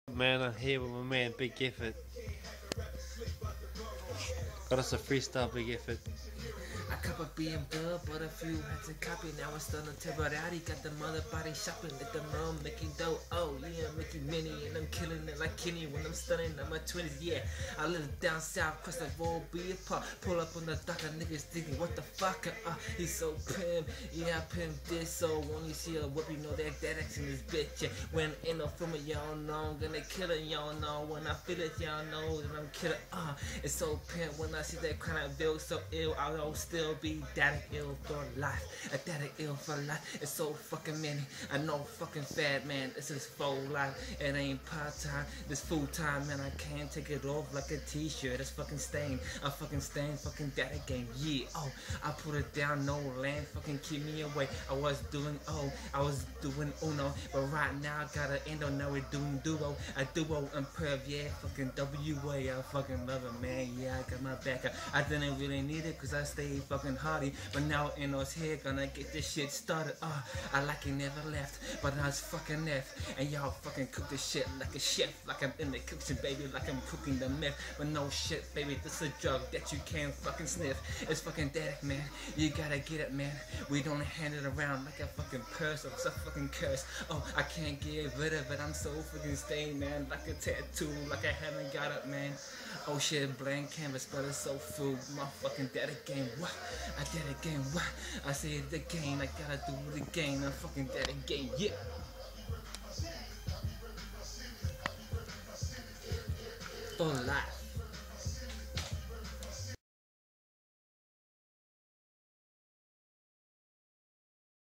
Man, I'm here with my man Big Gifford. Got us a freestyle, Big Gifford. A cup of being good, but a few had to copy. Now it's done to temporary. Got the mother body shopping, let the mom making dough. Oh yeah, making mini, and I'm killing it like Kenny when I'm stunning. I'm my 20s, yeah. I live down south, cross the road, be a pop. Pull up on the dock, niggas thinking, what the fuck? He's so pimp, yeah, I pimp this. So when you see a whoop, you know that X in this bitch. Yeah. When ain't no film, y'all know I'm gonna kill it, y'all know. When I feel it, y'all know that I'm killing. It's so pimp when I see that kind of bill so ill. I'll still be that ill for life. That ill for life. It's so fucking many. I know fucking fat man. This is full life. It ain't part time. This full time, man. I can't take it off like a t-shirt. It's fucking stained. I fucking stained fucking data game. Yeah. Oh, I put it down. No land. Fucking keep me away. I was doing Uno, but right now I got an endo. Now we're doing duo. A duo and perv. Yeah. Fucking WA. I fucking love it, man. Yeah. I got my back. I didn't really need it because I stayed fucking hardy, but now Eno's here gonna get this shit started. I like it never left, but now it's fucking F, and y'all fucking cook this shit like a chef, like I'm in the kitchen, baby, like I'm cooking the meth. But no shit, baby, this is a drug that you can't fucking sniff. It's fucking dead, man. You gotta get it, man. We don't hand it around like a fucking purse or some fucking curse. Oh, I can't get rid of it. I'm so fucking stained, man, like a tattoo, like I haven't got it, man. Oh shit, blank canvas, but it's so full. My fucking dead again. What? I did it again. What? I said it again. I gotta do it again. I'm fucking dead again. Yeah. For life.